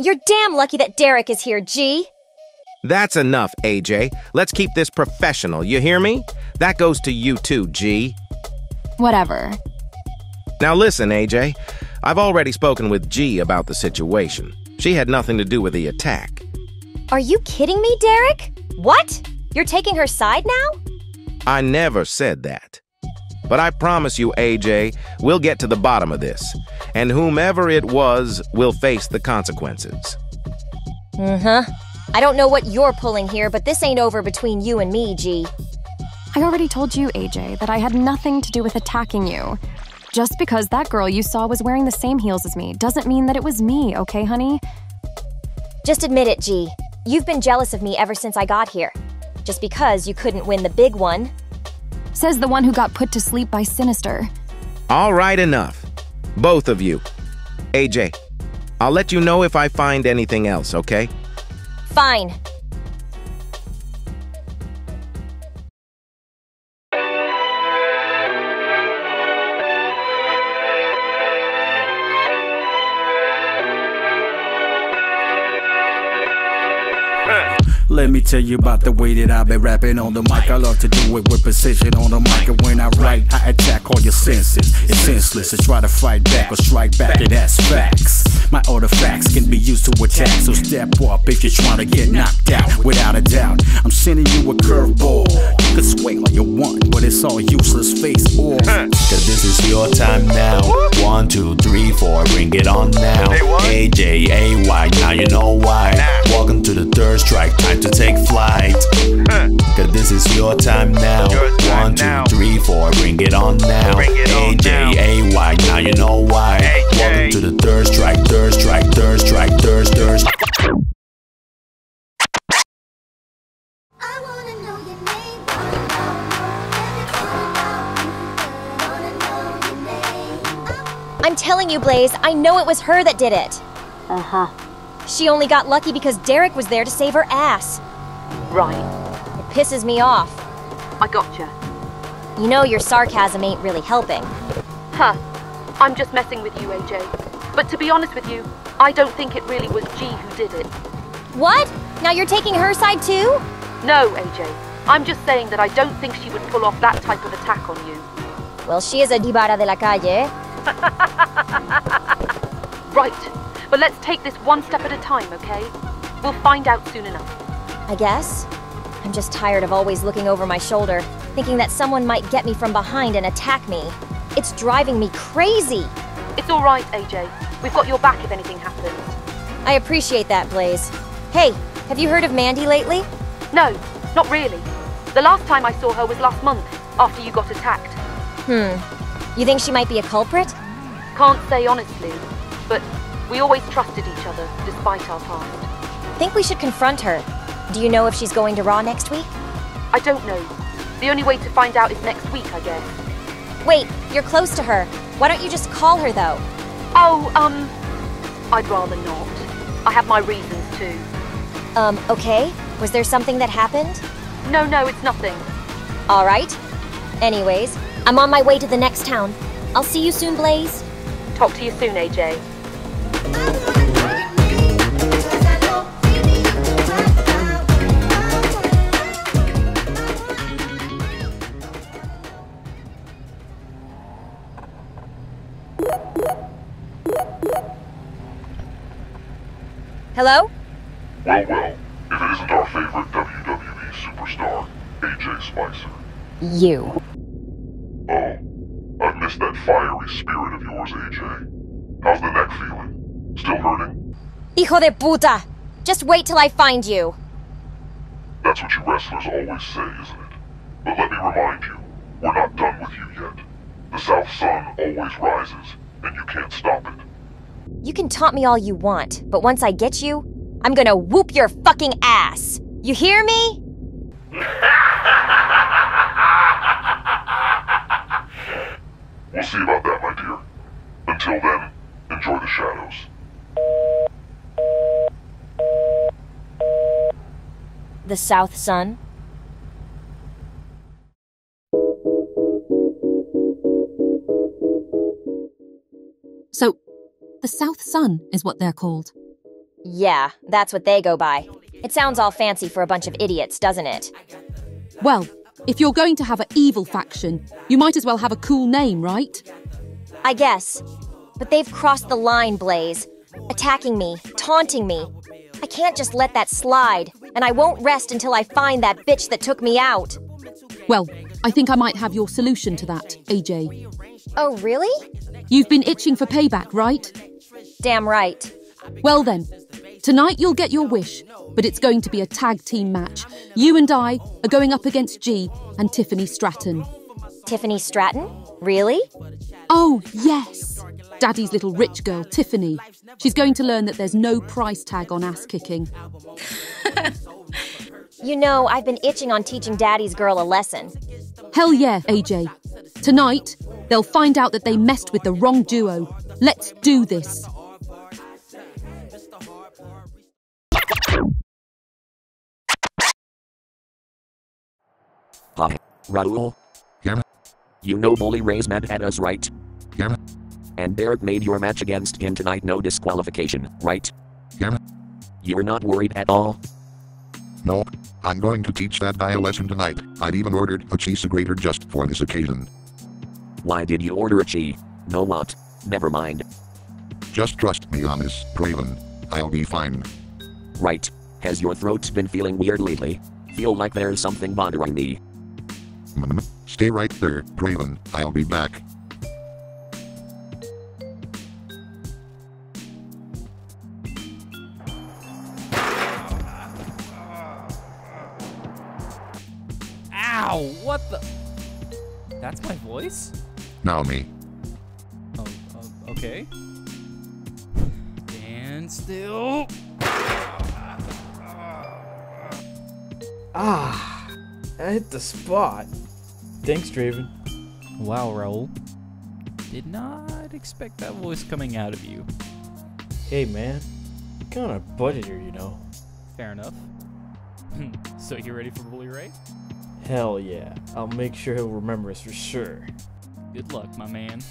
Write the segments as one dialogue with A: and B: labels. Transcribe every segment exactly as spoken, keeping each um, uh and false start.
A: You're damn lucky that Derick is here, G.
B: That's enough, A J. Let's keep this professional, you hear me? That goes to you too, G.
C: Whatever.
B: Now listen, A J. I've already spoken with G about the situation. She had nothing to do with the attack.
A: Are you kidding me, Derick? What? You're taking her side now?
B: I never said that. But I promise you, A J, we'll get to the bottom of this. And whomever it was will face the consequences.
A: Uh-huh. I don't know what you're pulling here, but this ain't over between you and me, G.
C: I already told you, A J, that I had nothing to do with attacking you. Just because that girl you saw was wearing the same heels as me doesn't mean that it was me, okay, honey?
A: Just admit it, G. You've been jealous of me ever since I got here. Just because you couldn't win the big one.
C: Says the one who got put to sleep by Sinister.
B: All right, enough. Both of you. A J, I'll let you know if I find anything else, okay?
A: Fine.
D: Let me tell you about the way that I've been rapping on the mic. I love to do it with precision on the mic. And when I write, I attack all your senses. It's senseless to try to fight back or strike back, and that's facts. My artifacts can be used to attack, so step up if you're trying to get knocked out. Without a doubt, I'm sending you a curveball. You can swing all you want, but it's all useless face or.
E: Cause this is your time now. One, two, three, four, bring it on now. A J, A Y, now you know why. Welcome to the third strike, time to take flight. Cause this is your time now. One, two, three, four, bring it on now. A J, A Y, now you know why. Welcome to the third strike, third strike, third strike, third, third strike.
A: I'm telling you, Blaze, I know it was her that did it.
F: Uh-huh.
A: She only got lucky because Derick was there to save her ass.
F: Right.
A: It pisses me off.
F: I gotcha.
A: You know your sarcasm ain't really helping.
F: Huh. I'm just messing with you, A J. But to be honest with you, I don't think it really was G who did it.
A: What? Now you're taking her side too?
F: No, A J. I'm just saying that I don't think she would pull off that type of attack on you.
A: Well, she is a divara de la calle.
F: Right. But let's take this one step at a time, okay? We'll find out soon enough.
A: I guess. I'm just tired of always looking over my shoulder, thinking that someone might get me from behind and attack me. It's driving me crazy.
F: It's all right, A J. We've got your back if anything happens.
A: I appreciate that, Blaze. Hey, have you heard of Mandy lately?
F: No, not really. The last time I saw her was last month, after you got attacked.
A: Hmm. You think she might be a culprit?
F: Can't say honestly, but we always trusted each other, despite our past.
A: Think we should confront her. Do you know if she's going to Raw next week?
F: I don't know. The only way to find out is next week, I guess.
A: Wait, you're close to her. Why don't you just call her, though?
F: Oh, um, I'd rather not. I have my reasons, too.
A: Um, okay. Was there something that happened?
F: No, no, it's nothing.
A: All right. Anyways, I'm on my way to the next town. I'll see you soon, Blaze.
F: Talk to you soon, A J.
A: Hello?
G: Well, well, if it isn't our favorite W W E superstar, Ajay Spicer.
A: You.
G: Oh, I've missed that fiery spirit of yours, A J. How's the neck feeling? Still hurting?
A: Hijo de puta! Just wait till I find you.
G: That's what you wrestlers always say, isn't it? But let me remind you, we're not done with you yet. The South Sun always rises, and you can't stop it.
A: You can taunt me all you want, but once I get you, I'm gonna whoop your fucking ass! You hear me?
G: We'll see about that, my dear. Until then, enjoy the shadows.
A: The South Sun?
H: So, the South Sun is what they're called.
A: Yeah, that's what they go by. It sounds all fancy for a bunch of idiots, doesn't it?
H: Well, if you're going to have an evil faction, you might as well have a cool name, right?
A: I guess. But they've crossed the line, Blaze. Attacking me, taunting me. I can't just let that slide, and I won't rest until I find that bitch that took me out.
H: Well, I think I might have your solution to that, A J.
A: Oh, really?
H: You've been itching for payback, right?
A: Damn right.
H: Well then, tonight you'll get your wish, but it's going to be a tag team match. You and I are going up against G and Tiffany Stratton.
A: Tiffany Stratton? Really?
H: Oh, yes. Daddy's little rich girl, Tiffany. She's going to learn that there's no price tag on ass kicking.
A: You know, I've been itching on teaching Daddy's girl a lesson.
H: Hell yeah, A J. Tonight, they'll find out that they messed with the wrong duo. Let's do this.
I: Hi, Raul.
J: Yeah.
I: You know Bully Ray's mad at us, right?
J: Yeah.
I: And Derick made your match against him tonight no disqualification, right?
J: Yeah.
I: You're not worried at all?
J: No. I'm going to teach that guy a lesson tonight. I've even ordered a cheese grater just for this occasion.
I: Why did you order a cheese? No what? Never mind.
J: Just trust me on this, Braylon. I'll be fine.
I: Right. Has your throat been feeling weird lately? Feel like there's something bothering me.
J: Mm, stay right there, Braylon. I'll be back.
K: Ow! What the? That's my voice?
J: Now me.
K: Oh, uh, okay. And still.
L: Ah, I hit the spot. Thanks, Draven.
K: Wow, Raul. Did not expect that voice coming out of you.
L: Hey, man. You're on a budget here, you know.
K: Fair enough. So you ready for Bully Ray?
L: Hell yeah. I'll make sure he'll remember us for sure.
K: Good luck, my man.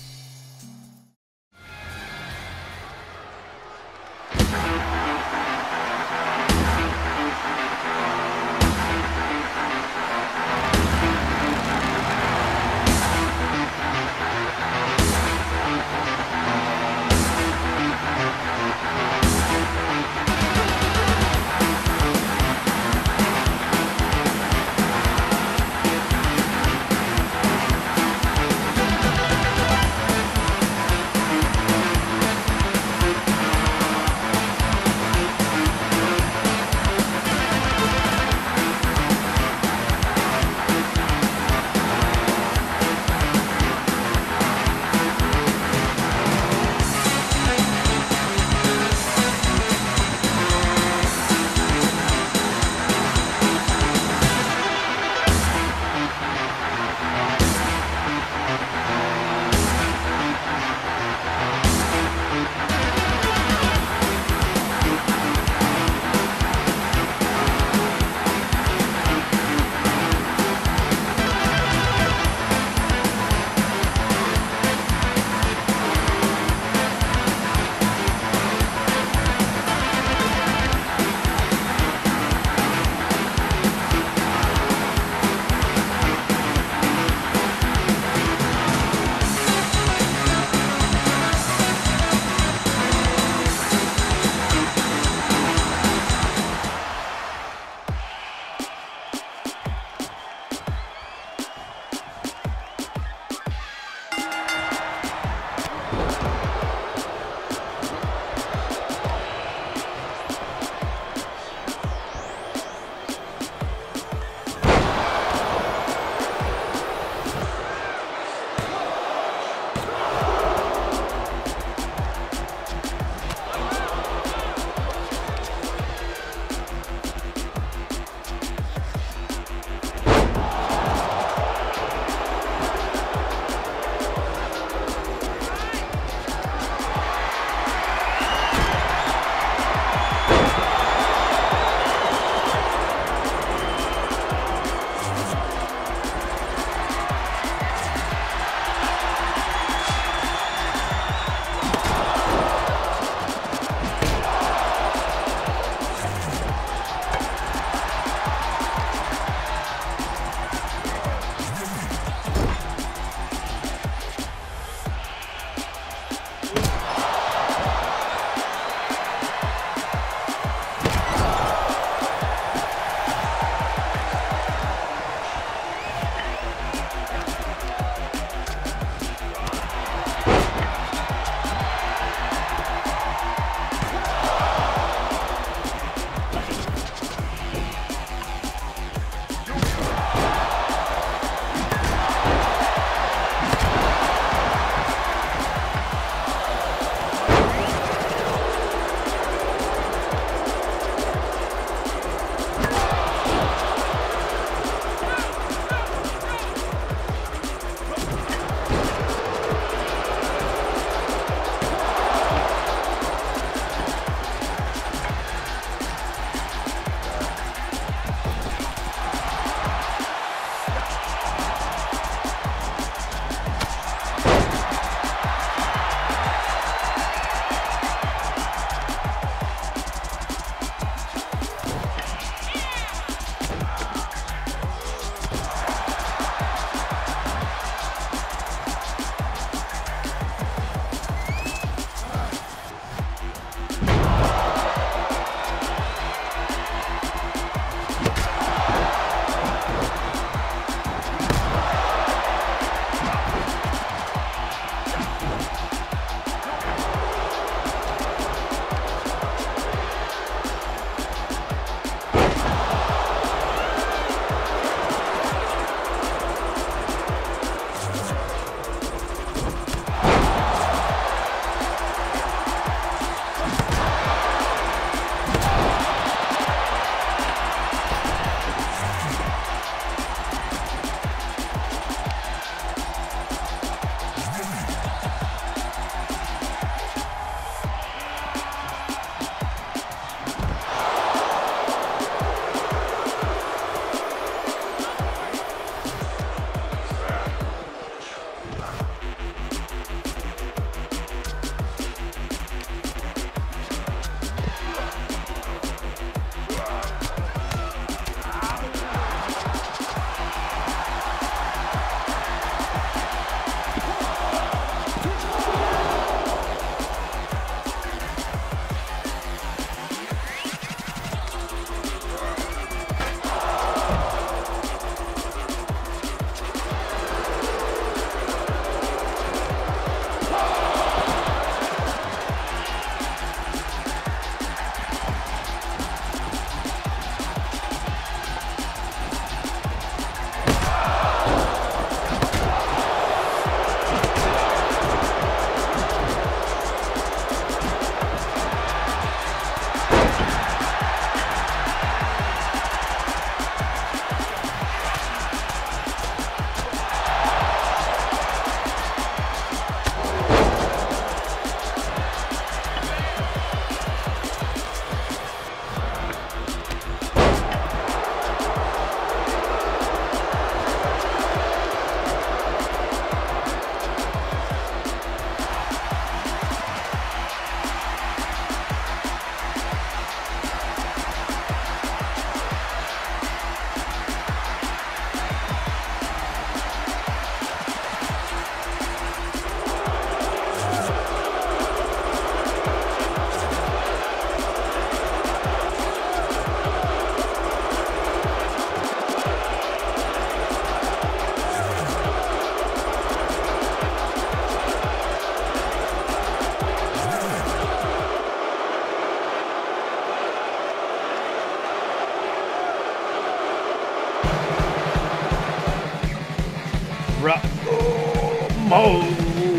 D: Oh!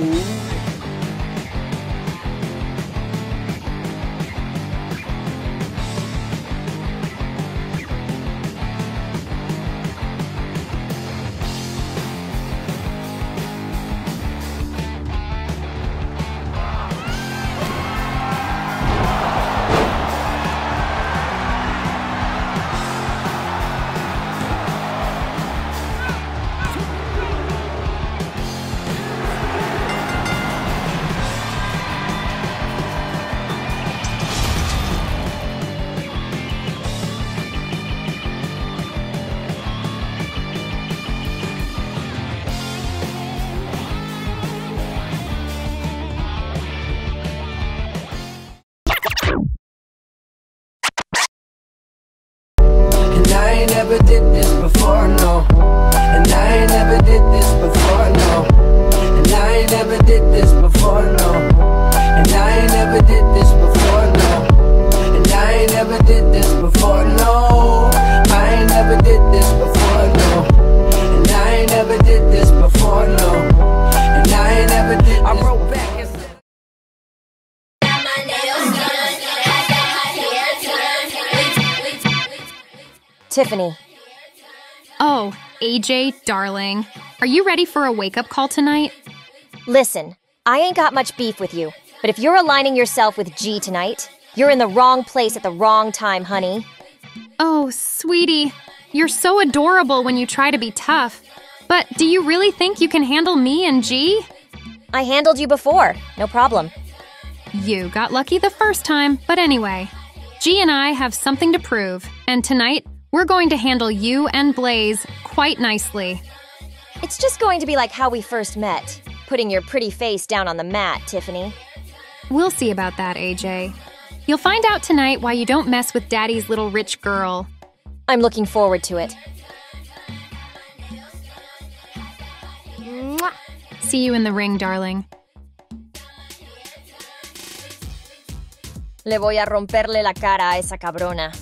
M: I ain't never did this before, no. And I ain't never did this before, no. And I ain't never did this before, no. And I ain't never did this before, no. And I ain't never did this before, no. I ain't never did this before, no. And I ain't never did this before, no. And I ain't never did this. I wrote back and said
A: Tiffany.
C: Oh, A J, darling. Are you ready for a wake-up call tonight?
A: Listen, I ain't got much beef with you, but if you're aligning yourself with G tonight, you're in the wrong place at the wrong time, honey.
C: Oh, sweetie. You're so adorable when you try to be tough. But do you really think you can handle me and G?
A: I handled you before. No problem.
C: You got lucky the first time, but anyway. G and I have something to prove, and tonight, we're going to handle you and Blaze quite nicely.
A: It's just going to be like how we first met, putting your pretty face down on the mat, Tiffany.
C: We'll see about that, A J. You'll find out tonight why you don't mess with Daddy's little rich girl.
A: I'm looking forward to it.
C: Mwah. See you in the ring, darling.
A: Le voy a romperle la cara a esa cabrona.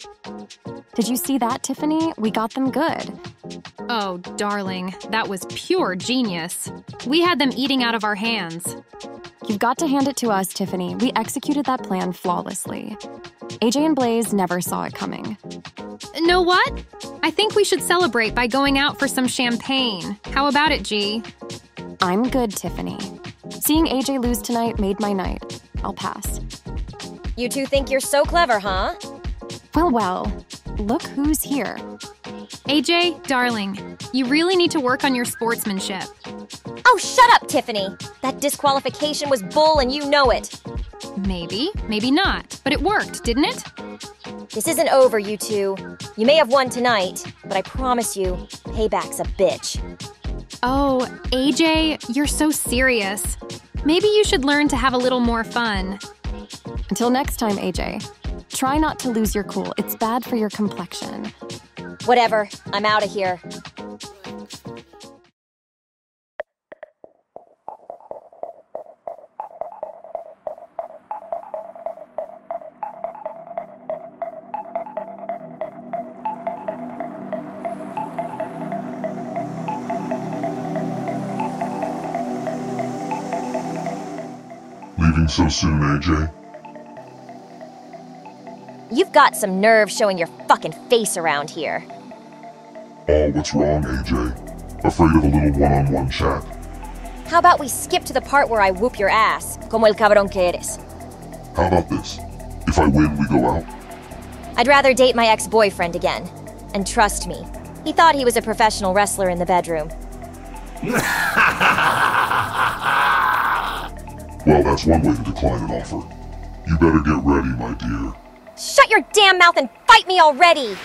C: Did you see that, Tiffany? We got them good.
N: Oh, darling, that was pure genius. We had them eating out of our hands.
C: You've got to hand it to us, Tiffany. We executed that plan flawlessly. A J and Blaze never saw it coming.
N: Know what? I think we should celebrate by going out for some champagne. How about it, G?
C: I'm good, Tiffany. Seeing A J lose tonight made my night. I'll pass.
A: You two think you're so clever, huh?
C: Well, well, look who's here.
N: A J, darling, you really need to work on your sportsmanship.
A: Oh, shut up, Tiffany! That disqualification was bull and you know it.
N: Maybe, maybe not, but it worked, didn't it?
A: This isn't over, you two. You may have won tonight, but I promise you, payback's a bitch.
N: Oh, A J, you're so serious. Maybe you should learn to have a little more fun.
C: Until next time, A J. Try not to lose your cool. It's bad for your complexion.
A: Whatever. I'm out of here.
G: Leaving so soon, A J?
A: You've got some nerve showing your fucking face around here.
G: Oh, what's wrong, A J? Afraid of a little one-on-one chat?
A: How about we skip to the part where I whoop your ass, como el cabrón que eres?
G: How about this? If I win, we go out?
A: I'd rather date my ex-boyfriend again. And trust me, he thought he was a professional wrestler in the bedroom.
G: Well, that's one way to decline an offer. You better get ready, my dear.
A: Shut your damn mouth and fight me already!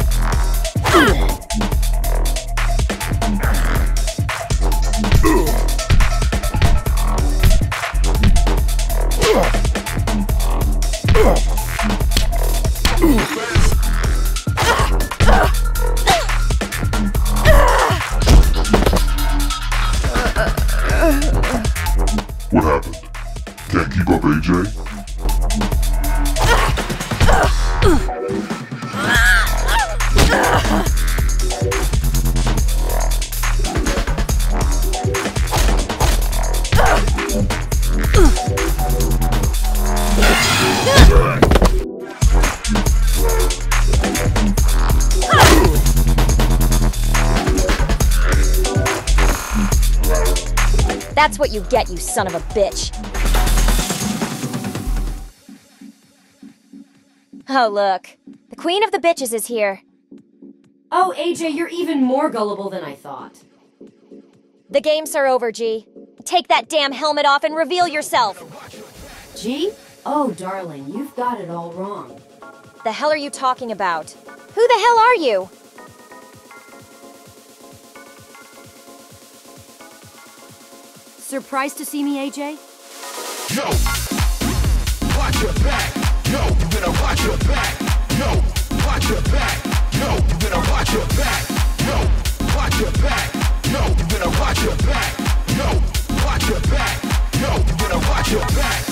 G: What happened? Can't keep up, A J?
A: That's what you get, you son of a bitch. Oh, look. The queen of the bitches is here.
O: Oh, A J, you're even more gullible than I thought.
A: The games are over, G. Take that damn helmet off and reveal yourself.
O: G? Oh, darling, you've got it all wrong.
A: The hell are you talking about? Who the hell are you?
O: Surprised to see me, A J?
P: Yo, watch your back. Yo, you better watch your back. Yo, watch your back. Yo, you better watch your back. Yo, watch your back. Yo, you better watch your back. Yo, watch your back. Yo, you better watch your back.